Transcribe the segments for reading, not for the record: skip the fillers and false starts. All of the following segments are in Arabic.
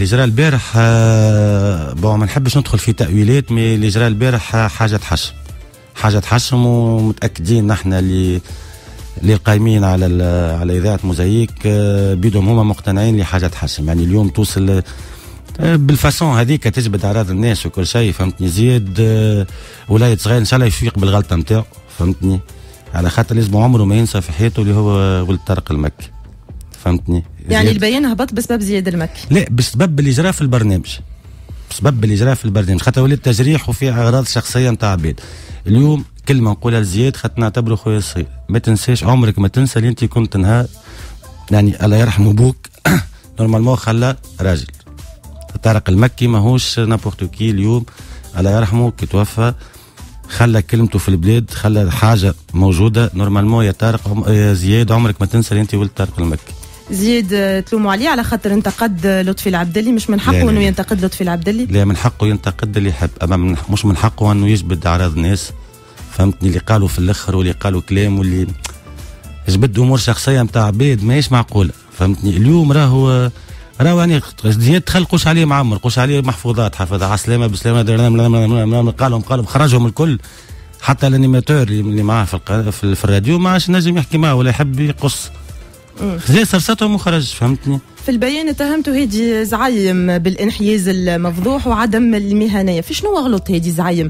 اللي جرى البارح بون ما نحبش ندخل في تأويلات، مي اللي جرى البارح حاجة تحشم ومتأكدين نحن اللي قايمين على إذاعة موزايك بيدهم هما مقتنعين اللي حاجة تحشم. يعني اليوم توصل بالفاسون هذيك تجبد أعراض الناس وكل شيء، فهمتني. زياد ولاية صغير إن شاء الله يفيق بالغلطة نتاعو، فهمتني، على خاطر لازم عمره ما ينسى في حياته اللي هو ولد طارق المكي، فهمتني. يعني البيان هبط بسبب زياد المكي؟ لا، بسبب اللي جرى في البرنامج، خاطر ولد تجريح وفي أغراض شخصية نتاع عباد. اليوم كلمة نقولها لزياد خاطر نعتبره خويا الصغير، ما تنساش، عمرك ما تنسى اللي انت كنت نهار، يعني الله يرحمه بوك نورمالمون خلى راجل. طارق المكي ماهوش نابورتو كي، اليوم الله يرحمه كي توفى خلى كلمته في البلاد، خلى حاجة موجودة. نورمالمون يا طارق يا زياد عمرك ما تنسى اللي انت ولد طارق المكي. زياد تلوموا عليه على خاطر انتقد لطفي العبدلي، مش من حقه انه ينتقد لطفي العبدلي؟ لا، من حقه ينتقد اللي يحب، اما مش من حقه انه يجبد اعراض الناس، فهمتني. اللي قالوا في الاخر واللي قالوا كلام واللي جبد امور شخصيه نتاع عباد ماهيش معقوله، فهمتني. اليوم راهو يعني زياد دخل قوش عليه معمر، قوش عليه محفوظات، حفظ على سلامه بسلامه، قالوا خرجهم الكل، حتى الانيماتور اللي معاه في الراديو ما عادش نجم يحكي معه ولا يحب يقص، زي صرصتهم وخرج، فهمتني. في البيان اتهمته هيدي زعيم بالانحياز المفضوح وعدم المهنيه، في شنو غلط هيدي زعيم؟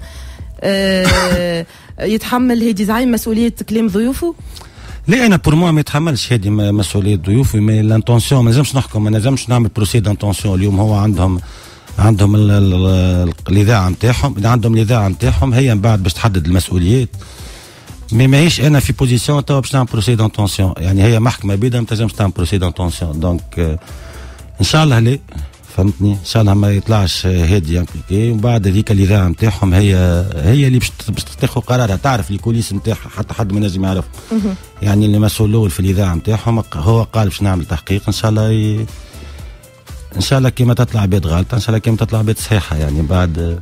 يتحمل هيدي زعيم مسؤوليه كلام ضيوفه؟ لا، انا بور موا ما يتحملش هذه مسؤوليه ضيوفي، مي لانتونسيون ما نجمش نحكم، ما نجمش نعمل بروسي دانتونسيون. اليوم هو عندهم الاذاعه نتاعهم، هي من بعد باش تحدد المسؤوليات. مي ماهيش انا في بوزيسيون توا باش نعمل بروسي دانتونسيون، يعني هي محكمه بيدها ما تنجمش تعمل بروسي دانتونسيون. دونك ان شاء الله لا، فهمتني، ان شاء الله ما يطلعش هادي امبليكي. ومن بعد هذيك الاذاعه نتاعهم هي اللي باش تاخذ قرارها، تعرف الكوليس نتاعها حتى حد ما نجم يعرف. يعني اللي مسؤول الاول في الاذاعه نتاعهم هو قال باش نعمل تحقيق، ان شاء الله كيما تطلع بيت غلطه، ان شاء الله كيما تطلع بيت صحيحه، يعني بعد